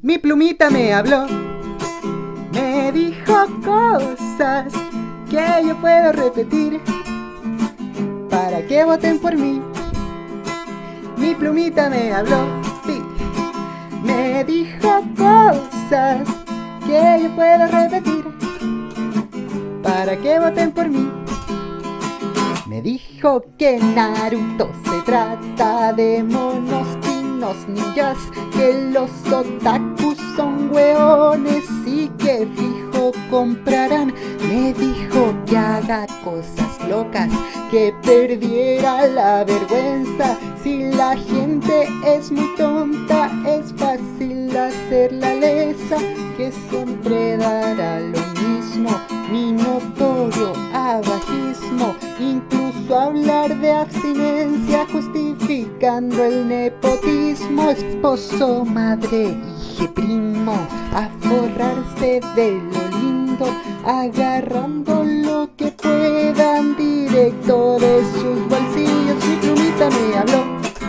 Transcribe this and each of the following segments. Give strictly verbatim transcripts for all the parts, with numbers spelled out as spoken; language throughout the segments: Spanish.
Mi plumita me habló, me dijo cosas que yo puedo repetir para que voten por mí. Mi plumita me habló, sí, me dijo cosas que yo puedo repetir para que voten por mí. Me dijo que Naruto se trata de monos chinos ninjas, que los otakus son hueones y que fijo comprarán. Me dijo que haga cosas locas, que perdiera la vergüenza. Si la gente es muy tonta, es fácil hacerla lesa, que siempre dará lo mismo, mi notorio abajismo. Incluso hablar de abstinencia justificando el nepotismo. Esposo, madre, hijo, primo, a forrarse de lo lindo, agarrando lo que puedan directo de sus bolsillos. Mi plumita me habló,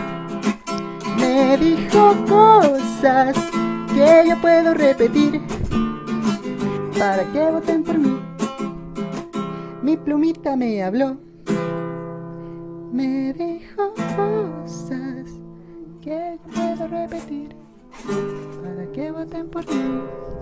me dijo cosas que yo puedo repetir para que voten por mí. Mi plumita me habló, me dijo cosas que yo puedo repetir para que voten por mí.